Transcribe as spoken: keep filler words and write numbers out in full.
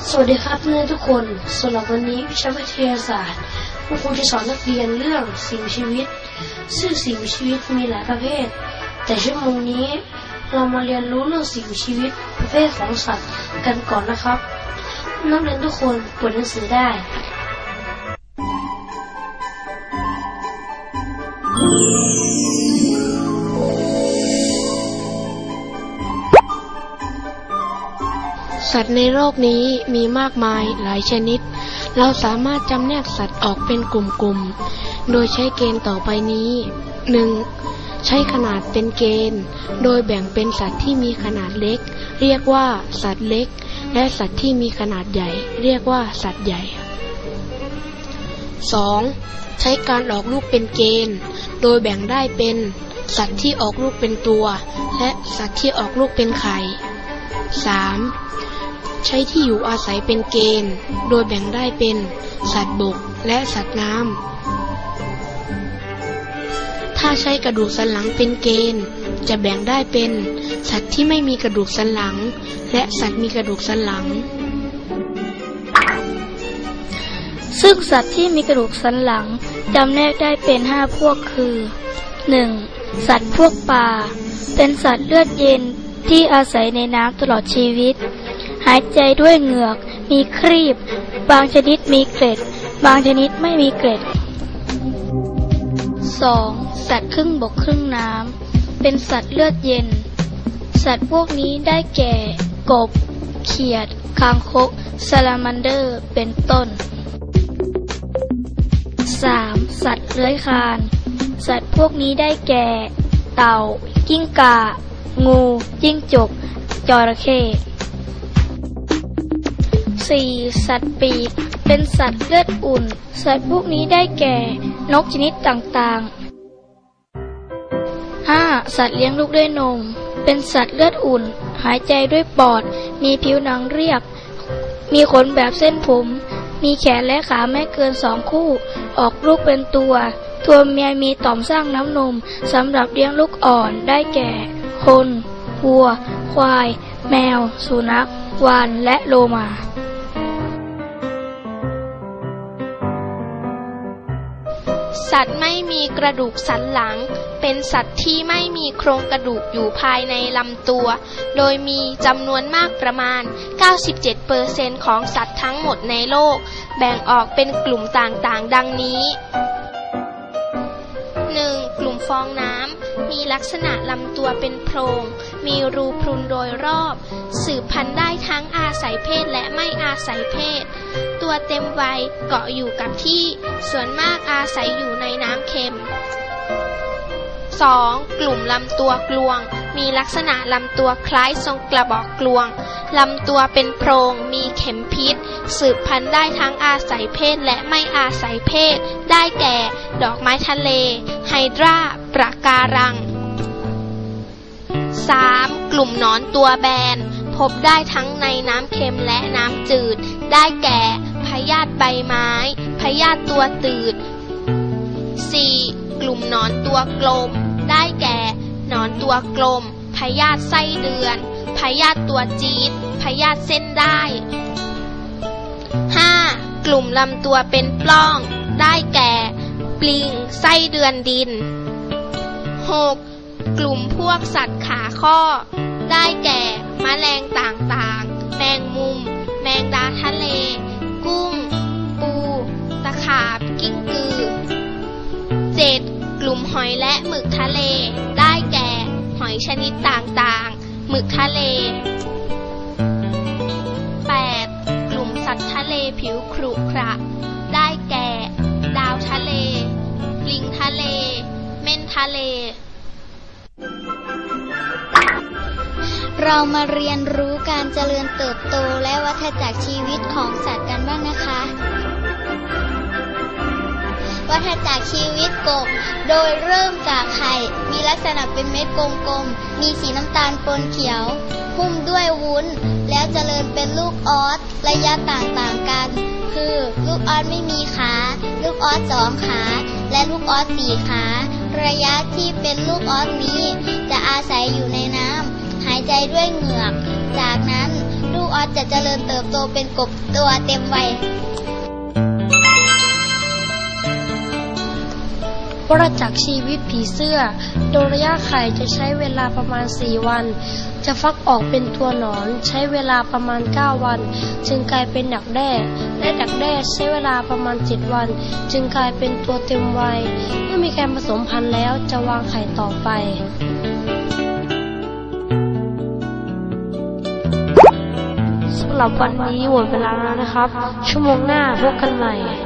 สวัสดีครับเพื่อนทุกคนสำหรับวันนี้วิชาวิทยาศาสตร์ครูจะสอนนักเรียนเรื่องสิ่งมีชีวิตซึ่งสิ่งมีชีวิตมีหลายประเภทแต่ชั่วโมงนี้เรามาเรียนรู้เรื่องสิ่งมีชีวิตประเภทของสัตว์กันก่อนนะครับนักเรียนทุกคนเปิดหนังสือได้สัตว์ในโลกนี้มีมากมายหลายชนิดเราสามารถจำแนกสัตว์ออกเป็นกลุ่มๆโดยใช้เกณฑ์ต่อไปนี้ หนึ่ง. ใช้ขนาดเป็นเกณฑ์โดยแบ่งเป็นสัตว์ที่มีขนาดเล็กเรียกว่าสัตว์เล็กและสัตว์ที่มีขนาดใหญ่เรียกว่าสัตว์ใหญ่ สอง. ใช้การออกลูกเป็นเกณฑ์โดยแบ่งได้เป็นสัตว์ที่ออกลูกเป็นตัวและสัตว์ที่ออกลูกเป็นไข่ สาม. ใช้ที่อยู่อาศัยเป็นเกณฑ์โดยแบ่งได้เป็นสัตว์บกและสัตว์น้ำถ้าใช้กระดูกสันหลังเป็นเกณฑ์จะแบ่งได้เป็นสัตว์ที่ไม่มีกระดูกสันหลังและสัตว์มีกระดูกสันหลังซึ่งสัตว์ที่มีกระดูกสันหลังจำแนกได้เป็นห้าพวกคือ หนึ่ง. สัตว์พวกปลาเป็นสัตว์เลือดเย็นที่อาศัยในน้ำตลอดชีวิตหายใจด้วยเหงือกมีครีบบางชนิดมีเกล็ดบางชนิดไม่มีเกล็ด สอง. สัตว์ครึ่งบกครึ่งน้ำเป็นสัตว์เลือดเย็นสัตว์พวกนี้ได้แก่กบเขียดคางคกซาลามันเดอร์เป็นต้น สาม. สัตว์เลื้อยคลานสัตว์พวกนี้ได้แก่เต่ากิ้งก่างูจิ้งจกจระเข้ สี่. สัตว์ปีกเป็นสัตว์เลือดอุ่นสัตว์พวกนี้ได้แก่นกชนิดต่างๆ ห้า. สัตว์เลี้ยงลูกด้วยนมเป็นสัตว์เลือดอุ่นหายใจด้วยปอดมีผิวหนังเรียบมีขนแบบเส้นผมมีแขนและขาไม่เกินสองคู่ออกลูกเป็นตัวตัวเมียมีต่อมสร้างน้ำนมสำหรับเลี้ยงลูกอ่อนได้แก่คนวัวควายแมวสุนัขวาฬและโลมาสัตว์ไม่มีกระดูกสันหลังเป็นสัตว์ที่ไม่มีโครงกระดูกอยู่ภายในลำตัวโดยมีจำนวนมากประมาณ เก้าสิบเจ็ดเปอร์เซ็นต์ ของสัตว์ทั้งหมดในโลกแบ่งออกเป็นกลุ่มต่างๆดังนี้ หนึ่ง. กลุ่มฟองน้ำมีลักษณะลำตัวเป็นโพรงมีรูพรุนโดยรอบสืบพันธุ์ได้ทั้งอาศัยเพศและไม่อาศัยเพศตัวเต็มวัยเกาะอยู่กับที่ส่วนมากอาศัยอยู่ในน้ำเค็ม สอง. กลุ่มลำตัวกลวงมีลักษณะลำตัวคล้ายทรงกระบอกกลวงลำตัวเป็นโพรงมีเข็มพิษสืบพันธุ์ได้ทั้งอาศัยเพศและไม่อาศัยเพศได้แก่ดอกไม้ทะเลไฮดราปะการัง สาม. กลุ่มหนอนตัวแบนพบได้ทั้งในน้ำเค็มและน้ำจืดได้แก่พยาธิใบไม้พยาธิตัวตืด สี่. กลุ่มหนอนตัวกลมได้แก่หนอนตัวกลมพยาธิไส้เดือนพยาธิตัวจี๊ดพยาธิเส้นได้ ห้า. กลุ่มลำตัวเป็นปล้องได้แก่ปลิงไส้เดือนดิน หก. กลุ่มพวกสัตว์ขาข้อได้แก่แมลงต่างๆแมงมุมแมงดาทะเลกุ้งปูตะขาบกิ้งกือ เจ็ด. กลุ่มหอยและหมึกทะเลได้แก่หอยชนิดต่างๆหมึกทะเล แปด. กลุ่มสัตว์ทะเลผิวขรุขระได้แก่ดาวทะเลปลิงทะเลเม่นทะเลเรามาเรียนรู้การเจริญเติบโตและวัฏจักรชีวิตของสัตว์กันบ้างนะคะวัฏจักรชีวิตกบโดยเริ่มจากไข่มีลักษณะเป็นเม็ดกลมๆมีสีน้ำตาลปนเขียวหุ้มด้วยวุ้นแล้วเจริญเป็นลูกออสระยะต่างๆกันคือลูกออสไม่มีขาลูกออสสองขาและลูกออสสี่ขาระยะที่เป็นลูกออสนี้จะอาศัยอยู่ในน้ำหายใจด้วยเหงือกจากนั้นลูกออสจะเจริญเติบโตเป็นกบตัวเต็มวัยวัฏจักรชีวิตผีเสื้อโดยระยะไข่จะใช้เวลาประมาณสี่วันจะฟักออกเป็นตัวหนอนใช้เวลาประมาณเก้าวันจึงกลายเป็นดักแด้และดักแด้ใช้เวลาประมาณเจ็ดวันจึงกลายเป็นตัวเต็มวัยเมื่อมีการผสมพันธุ์แล้วจะวางไข่ต่อไปสำหรับวันนี้หมดเวลาแล้วนะครับชั่วโมงหน้าพบกันใหม่